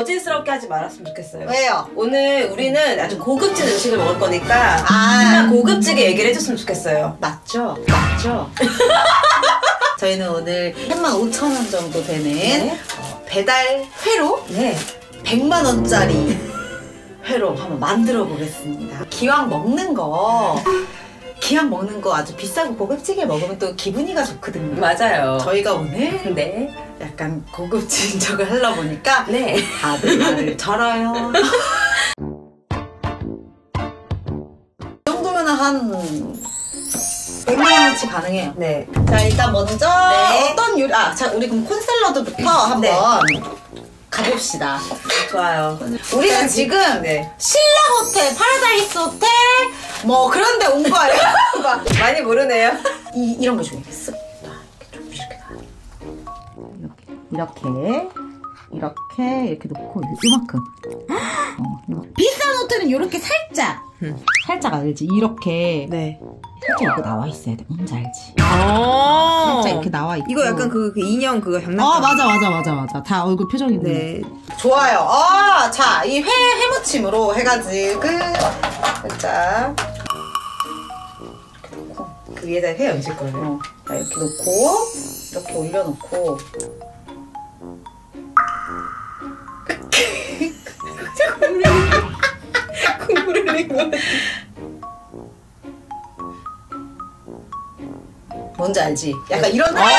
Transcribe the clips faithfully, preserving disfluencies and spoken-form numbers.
여진스럽게 하지 말았으면 좋겠어요. 왜요? 오늘 우리는 아주 고급진 음식을 먹을 거니까 아. 정말 고급지게 얘기를 해줬으면 좋겠어요. 맞죠? 맞죠? 저희는 오늘 삼만 오천 원 정도 되는 네. 어, 배달 회로 네. 백만 원짜리 회로 한번 만들어 보겠습니다. 기왕 먹는 거 기왕 먹는 거 아주 비싸고 고급지게 먹으면 또 기분이가 좋거든요. 맞아요. 저희가 오늘 네. 약간 고급진 척을 하려 보니까 네. 다들 말을 절어요. 이 정도면 한 백만 원어치 가능해요. 네. 자, 일단 먼저 네. 어떤 요리, 아, 자, 우리 그럼 콘샐러드부터 한번 네. 가봅시다. 좋아요. 우리는 지금 네. 신라 호텔, 파라다이스 호텔 뭐 그런 데 온 거예요. 많이 모르네요. 이, 이런 거 중에 쓱 좀 이렇게 이렇게 이렇게 이렇게 놓고 이만큼. 어, 이만큼. 비싼 호텔은 이렇게 살짝 음. 살짝 알지? 이렇게 네. 살짝 이렇게 나와 있어야 돼. 뭔지 알지? 아. 살짝 이렇게 나와 있고. 이거 약간 그, 그 인형 그거 장난감. 아 맞아 맞아 맞아 맞아. 다 얼굴 표정이. 네. 좋아요. 아, 자, 이 회 해무침으로 해가지고 자 그 위에다 회 얹을 거예요. 어, 자, 이렇게 놓고 이렇게 올려놓고. 국물 흘린 거 같아. 뭔지 알지? 약간 이런. 아!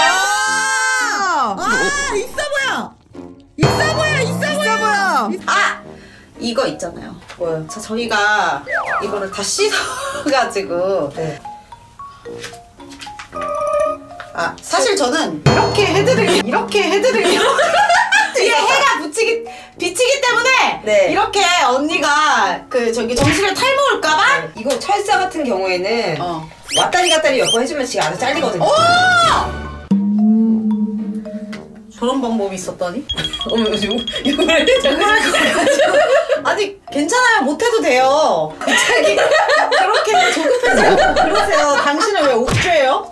아, 있어 보여. 있어 보여. 있어 보여. 아, 이거 있잖아요. 뭐요? 자, 저희가 이거를 다 씻어가지고. 네. 아, 사실 저는 이렇게 해드릴게요. 이렇게 해드릴게요. 뒤에 해가 붙이기, 비치기 때문에 네. 이렇게 언니가 그 저기 정수리에 탈모 올까봐? 네. 이거 철사 같은 경우에는 어. 왔다리 갔다리 몇 번 해주면 지가 알아서 잘리거든요. 오! 저런 방법이 있었다니? 어머, 이거, 이거를 해줘가지고. 아니, 괜찮아요. 못해도 돼요. 갑자기 그렇게 조급해지 않고 그러세요. 당신은 왜 옥죄예요?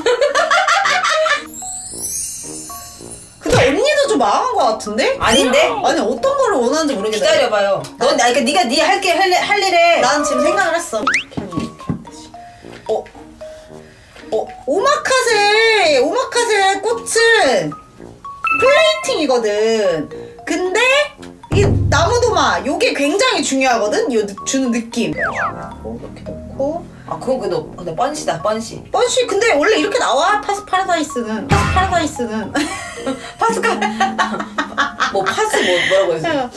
근데 언니도 좀 망한 것 같은데? 아닌데? 아니, 어떤 거를 원하는지 모르겠어. 기다려봐요. 넌, 나, 그니까 니가 니 할게, 할, 할 일에. 난 지금 생각을 했어. 이렇게 하면 이렇게 하면 되지. 어? 어? 오마카세! 오마카세 꽃은 플레이팅이거든. 근데 이 나무도마 요게 굉장히 중요하거든. 요 느- 주는 느낌. 이렇게 놓고. 아, 그건 그, 너, 근데 뻔시다, 뻔시. 뻔시 근데 원래 이렇게 나와. 파스 파라다이스는. 파스 파라다이스는. 파스카. 뭐, 파스 뭐, 뭐라고 했어?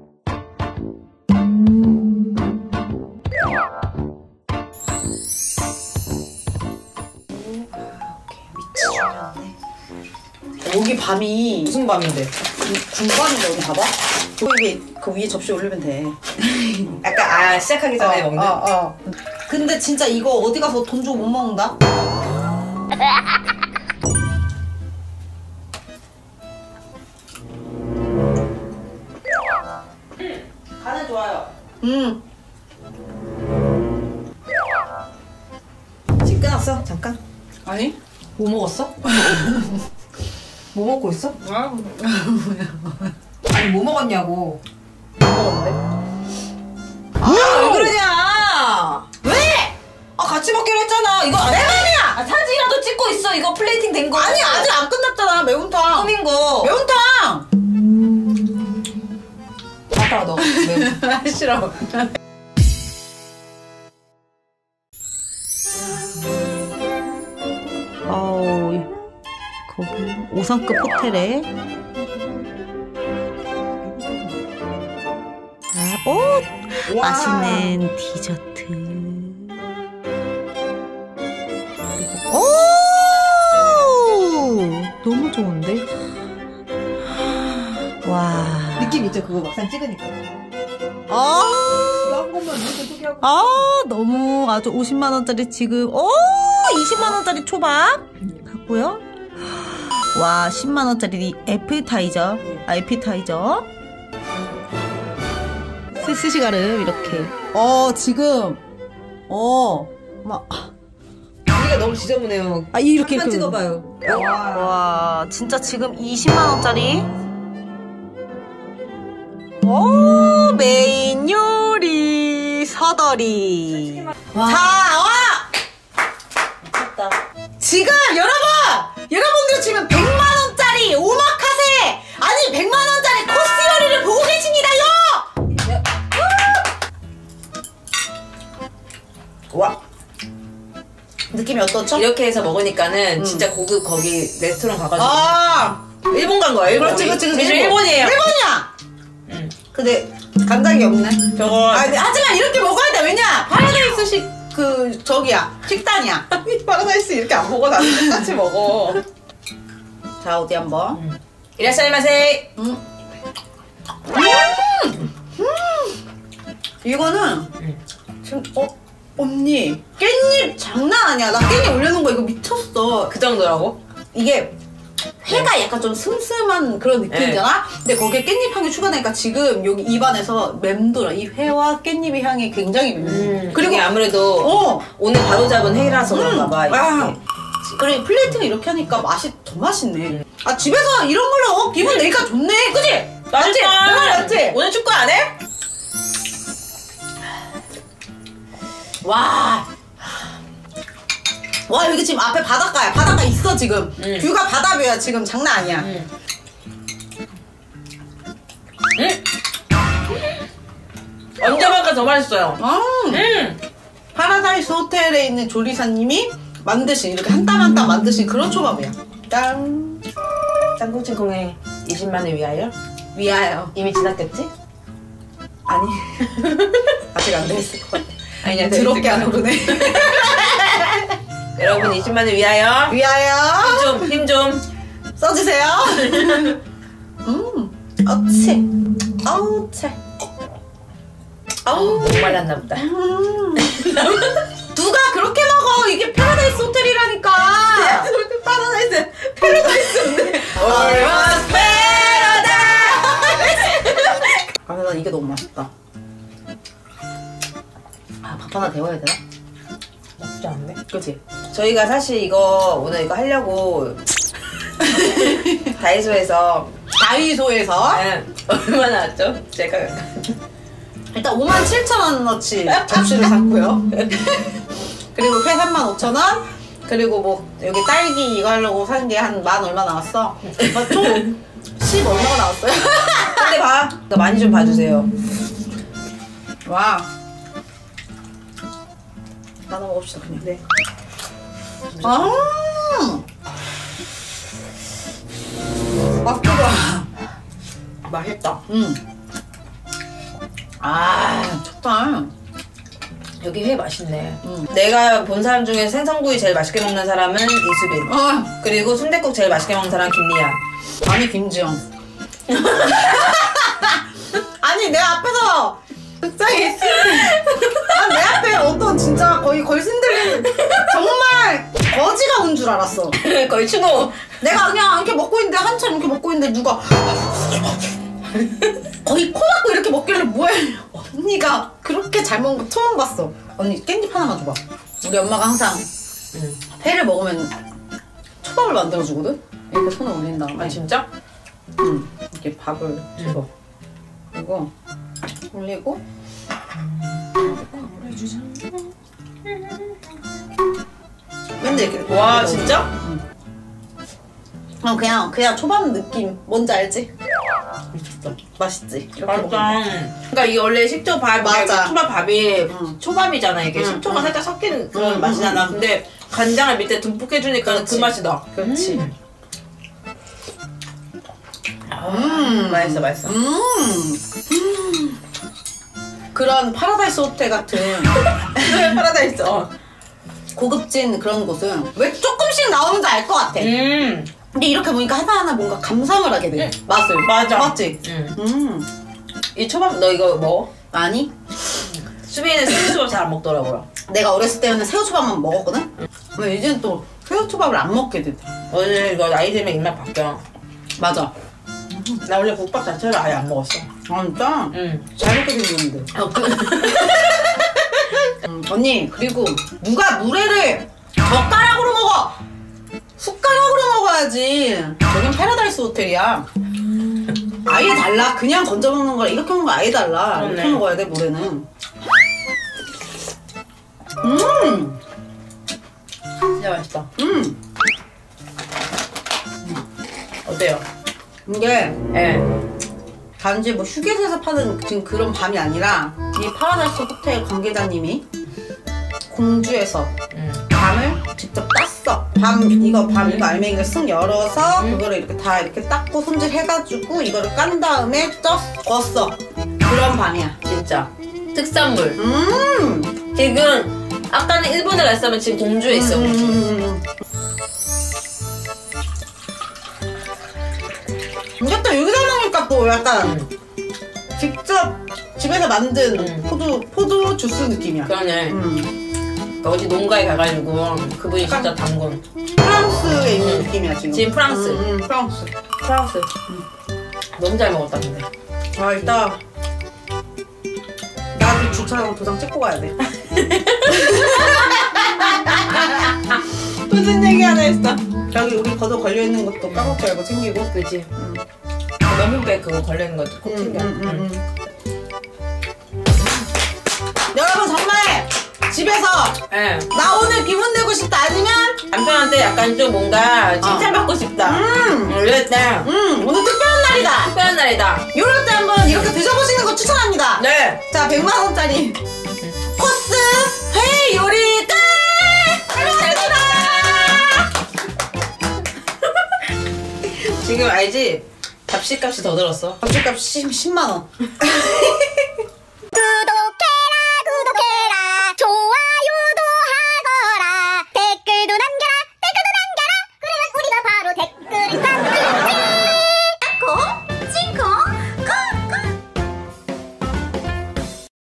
여기 밤이 무슨 밤인데? 군밤인데 여기 봐봐. 여기 그 위에 접시 올리면 돼. 약간, 아, 시작하기 전에 어, 먹는? 어, 어. 근데 진짜 이거 어디 가서 돈 주고 못 먹는다? 간은 좋아요. 응. 지금 끊었어? 잠깐. 아니? 뭐 먹었어? 뭐 먹고 있어? 아니, 뭐 먹었냐고. 뭐 먹었는데? 아, 왜 그러냐? 왜? 아, 같이 먹기로 했잖아. 이거 내 맘이야! 아, 사진이라도 찍고 있어. 이거 플레이팅 된 거. 아니 아직 안 끝났잖아. 매운탕. 꾸민 거. 매운탕. 맞다, 너. 매운. 싫어. 어우, 거기 오 성급 호텔에. 아, 오, 와. 맛있는 디저트. 오, 너무 좋은데? 와. 느낌 있죠? 그거 막상 찍으니까. 아. 한 것만 이렇게 소개하고. 아, 너무 아주 오십만 원짜리 지금, 오, 이십만 원짜리 초밥 갖고요. 와, 십만 원짜리 애플타이저, 아, 애플타이저. 스시가름 이렇게. 어, 지금, 어, 막, 우리가 너무 지저분해요. 아, 이렇게 한번 이렇게. 찍어봐요. 와, 진짜 지금 이십만 원짜리. 오, 메인 요리 서더리. 와. 자, 와! 미쳤다. 지금 여러분! 여러분들 지금 백만 원짜리 오마카세! 아니, 백만 원짜리 코스 요리를 보고 계십니다요! 와. 느낌이 어떻죠? 이렇게 해서 먹으니까는 음. 진짜 고급 거기 레스토랑 가가지고. 아! 일본 간 거야, 일본. 그렇지, 그렇지, 그렇지. 제주 일본이에요. 일본이야! 응. 근데, 간장이 없네. 저거. 아, 근데 하지만 이렇게 먹어야 돼. 왜냐? 파라다이스식, 그, 저기야. 식단이야. 아니 파라다이스 이렇게 안 먹어. 나는 똑같이 먹어. 자, 어디 한 번. 음. 이라샤이마세. 음. 음! 이거는, 음. 지금, 어? 언니, 깻잎 장난 아니야. 나 깻잎 올려놓은 거 이거 미쳤어. 그 정도라고? 이게, 회가 약간 좀 슴슴한 그런 느낌이잖아? 근데 거기에 깻잎 향이 추가되니까 지금 여기 입안에서 맴돌아. 이 회와 깻잎의 향이 굉장히 맴돌아. 음. 그리고, 이게 아무래도 어! 오늘 바로 잡은 회라서 그런가 봐. 아, 이렇게. 그래 플레이팅을 이렇게 하니까 맛이 더 맛있네. 아 집에서 이런 걸로 어, 기분 내니까 좋네, 그지? 맞지? 내 말 맞지? 오늘 축구 안 해? 와, 와 여기 지금 앞에 바닷가야. 바닷가 있어 지금. 음. 뷰가 바다뷰야 지금 장난 아니야. 응. 응? 언제만큼 더 맛있어요. 음. 응. 파라다이스 호텔에 있는 조리사님이 만드신 이렇게 한 땀 한 땀 만드신 그런 초밥이야. 짠. 짱구치콩의 이십만을 위하여? 위하여. 이미 지났겠지? 아니 아직 안 돼 있을 것 같아. 아니야, 더럽게 안 오르네. 여러분 이십만을 위하여 위하여. 힘 좀, 힘 좀. 써주세요. 음, 어치, 어치. 아우, 목말랐나 보다. 음. 누가 그렇게 먹어? 이게 파라다이스 호텔이라니까. 파라다이스 파라다이스인데. Almost paradise. 아, 난 이게 너무 맛있다. 아, 밥 하나 데워야 되나? 나쁘지 않네. 그치? 저희가 사실 이거 오늘 이거 하려고 다이소에서 다이소에서 네, 얼마나 왔죠? 제가 일단 오만 칠천 원어치 접시를 샀고요. 그리고 회 삼만 오천 원. 그리고 뭐 여기 딸기 이거 하려고 산 게 한 만 얼마 나왔어. 그러니까 총 십 얼마가 나왔어요. 근데 봐, 너 많이 좀 봐주세요. 와. 나눠 먹읍시다 그냥. 네. 아. 맛있다. 맛있다. 음. 아, 좋다. 여기 회 맛있네. 음. 내가 본 사람 중에 생선구이 제일 맛있게 먹는 사람은 이수빈. 아, 그리고 순댓국 제일 맛있게 먹는 사람 김리안. 아니 김지영. 아니 내 앞에서 극장에 있을 때, 내 앞에 어떤 진짜 거의 걸신들린 정말 거지가 온 줄 알았어. 거의 추노. 내가 그냥 이렇게 먹고 있는데 한참 이렇게 먹고 있는데 누가 거의 코 막고 이렇게 먹길래 뭐야? 언니가 그렇게 잘 먹는 거 처음 봤어. 언니 깻잎 하나만 줘봐. 우리 엄마가 항상 응. 회를 먹으면 초밥을 만들어 주거든. 이렇게 손을 올린 다음에 아 진짜? 응. 이렇게 밥을 집어. 그리고 올리고 맨날 이렇게 와 진짜? 어, 그냥 그냥 초밥 느낌 뭔지 알지? 미쳤어. 맛있지? 이렇게 맞다. 먹으면. 그러니까 이게 원래 식초 밥, 맞아. 초밥 밥이 응. 초밥이잖아. 이게 응, 식초가 응. 살짝 섞인 그런 응, 맛이잖아. 응, 응. 근데 간장을 밑에 듬뿍 해주니까 그 그렇지. 맛이 나. 그렇지. 음. 음, 맛있어, 맛있어. 음. 음. 그런 파라다이스 호텔 같은 파라다이스. 어. 고급진 그런 곳은 왜 조금씩 나오는지 알 것 같아. 음, 근데 이렇게 보니까 하나하나 뭔가 감상을 하게 돼. 맛을. 맞아. 맞지? 음. 음. 이 초밥 너 이거 먹어? 아니, 수빈이는 생초밥 잘 안 먹더라고요. 내가 어렸을 때는 새우초밥만 먹었거든? 근데 이제는 또 새우초밥을 안 먹게 되더라. 오늘 이거 나이 들면 입맛 바뀌어. 맞아. 나 원래 국밥 자체를 아예 안 먹었어. 아, 진짜? 응. 잘 먹게 생겼는데. 어, 그... 음, 언니, 그리고 누가 물회를 젓가락으로 먹어! 숟가락으로 먹어야지. 여긴 파라다이스 호텔이야. 아예 달라. 그냥 건져 먹는 거랑 이렇게 먹는 거 아예 달라. 그러네. 이렇게 먹어야 돼 모래는. 음, 진짜 맛있다. 음. 어때요? 이게 예. 단지 뭐 휴게소에서 파는 지금 그런 밤이 아니라 이 파라다이스 호텔 관계자님이 공주에서 음. 밤을 직접 땄어. 밤 이거 밤 이거 알맹이를 쓱 열어서 그거를 이렇게 다 이렇게 닦고 손질 해가지고 이거를 깐 다음에 쪄 구웠어. 그런 밤이야. 진짜. 특산물. 음. 지금 아까는 일본에 갔으면 지금 공주에 있어. 음, 음, 음. 이게 또 여기서 먹으니까 또 약간 음. 직접 집에서 만든 음. 포도 포도 주스 느낌이야. 그러네. 음. 그러니까 어디 농가에 가가지고 그분이 약간- 진짜 담근. 프랑스에 있는 음. 느낌이야 지금. 지금 프랑스. 음, 음, 프랑스. 프랑스. 너무 잘 먹었다 근데. 아 일단 나도 주차장 도장 찍고 가야 돼. 무슨 얘기 하나 했어. 여기 우리 걷어 걸려 있는 것도 까먹지 말고 챙기고. 그지. 음. 면분백 그거 걸리는 것도 꼭 챙겨. 음, 음, 음. 여러분 정말 집에서 예. 나 오늘 기분 내고 싶다 아니면 남편한테 약간 좀 뭔가 칭찬받고 싶다. 음, 이럴 때 음 오늘 특별한 날이다. 특별한 날이다. 이럴 때 한번 이렇게 드셔보시는 거 추천합니다. 네. 자 백만 원짜리 코스 회 요리 끝. 지금 알지? 잡식값이 더 들었어. 밥집값 십만 원.